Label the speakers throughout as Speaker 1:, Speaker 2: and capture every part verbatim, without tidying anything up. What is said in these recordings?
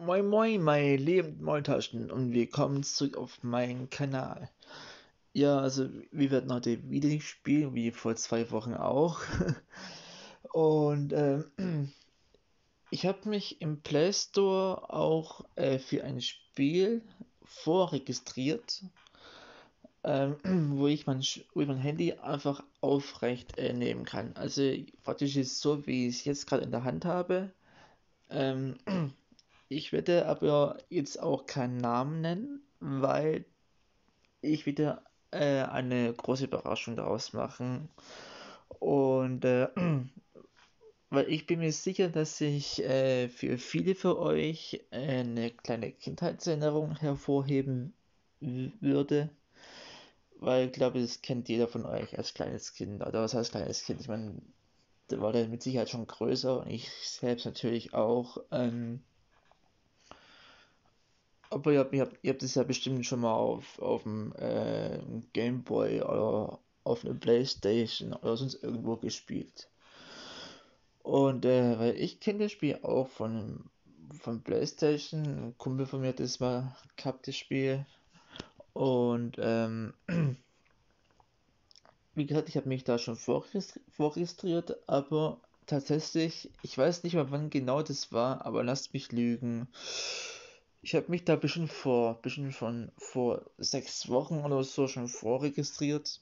Speaker 1: Moin Moin, meine lieben Maultaschen und willkommen zurück auf meinen Kanal. Ja, also wir werden heute wieder nicht spielen, wie vor zwei Wochen auch. Und ähm, ich habe mich im Play Store auch äh, für ein Spiel vorregistriert, ähm, wo ich mein, Sch- wo ich mein Handy einfach aufrecht äh, nehmen kann. Also praktisch ist so, wie ich es jetzt gerade in der Hand habe. Ähm, Ich werde aber jetzt auch keinen Namen nennen, weil ich wieder äh, eine große Überraschung daraus machen. Und äh, weil ich bin mir sicher, dass ich äh, für viele von euch äh, eine kleine Kindheitserinnerung hervorheben w- würde. Weil ich glaube, das kennt jeder von euch als kleines Kind. Oder was heißt kleines Kind? Ich meine, da war der mit Sicherheit schon größer und ich selbst natürlich auch. Ähm, Aber ihr habt, ihr habt, ihr habt es ja bestimmt schon mal auf, auf dem äh, Game Boy oder auf einer Playstation oder sonst irgendwo gespielt. Und äh, weil ich kenne das Spiel auch von, von Playstation. Ein Kumpel von mir hat das mal gehabt, das Spiel. Und ähm, wie gesagt, ich habe mich da schon vorregistri- vorregistriert, aber tatsächlich, ich weiß nicht mehr, wann genau das war, aber lasst mich lügen. Ich habe mich da bestimmt vor, bestimmt von vor sechs Wochen oder so schon vorregistriert.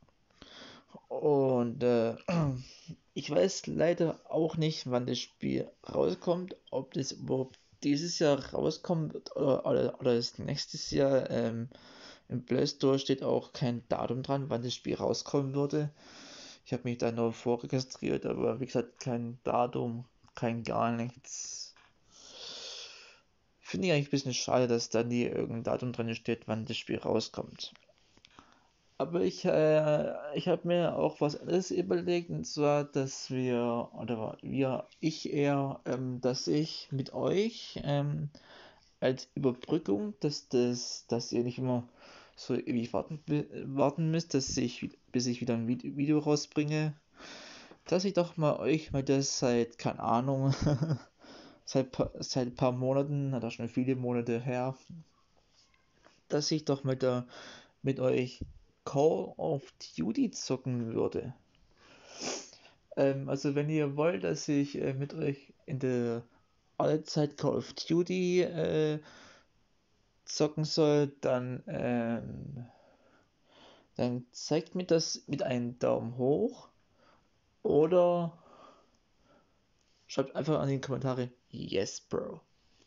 Speaker 1: Und äh, ich weiß leider auch nicht, wann das Spiel rauskommt, ob das überhaupt dieses Jahr rauskommt wird oder, oder, oder das nächstes Jahr. Ähm, im Play Store steht auch kein Datum dran, wann das Spiel rauskommen würde. Ich habe mich da nur vorregistriert, aber wie gesagt, kein Datum, kein gar nichts. Finde ich eigentlich ein bisschen schade, dass da nie irgendein Datum drin steht, wann das Spiel rauskommt. Aber ich, äh, ich habe mir auch was anderes überlegt, und zwar, dass wir, oder wir, ich eher, ähm, dass ich mit euch ähm, als Überbrückung, dass das, dass ihr nicht immer so ewig warten, warten müsst, dass ich, bis ich wieder ein Video rausbringe, dass ich doch mal euch mal das seit, keine Ahnung, seit, seit ein paar Monaten, hat auch schon viele Monate her, dass ich doch mit, der, mit euch Call of Duty zocken würde. Ähm, also wenn ihr wollt, dass ich äh, mit euch in der Allzeit Call of Duty äh, zocken soll, dann, ähm, dann zeigt mir das mit einem Daumen hoch oder schreibt einfach an die Kommentare Yes, Bro.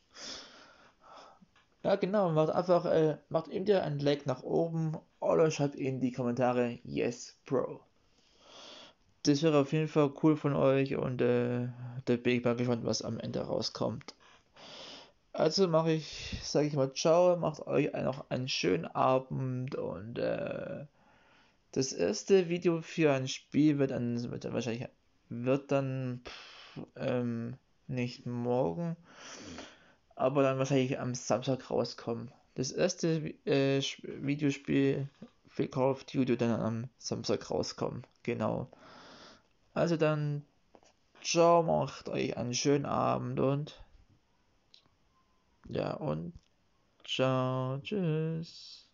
Speaker 1: Ja, genau, macht einfach, äh, macht entweder ein Like nach oben oder schreibt in die Kommentare Yes, Bro. Das wäre auf jeden Fall cool von euch und äh, da bin ich mal gespannt, was am Ende rauskommt. Also mache ich, sage ich mal, ciao, macht euch noch einen schönen Abend und äh, das erste Video für ein Spiel wird dann, wird dann wahrscheinlich, wird dann pff, ähm, nicht morgen, aber dann wahrscheinlich am Samstag rauskommen. Das erste äh, Videospiel für Call of Duty dann am Samstag rauskommen. Genau. Also dann, ciao, macht euch einen schönen Abend und ja, und ciao, tschüss.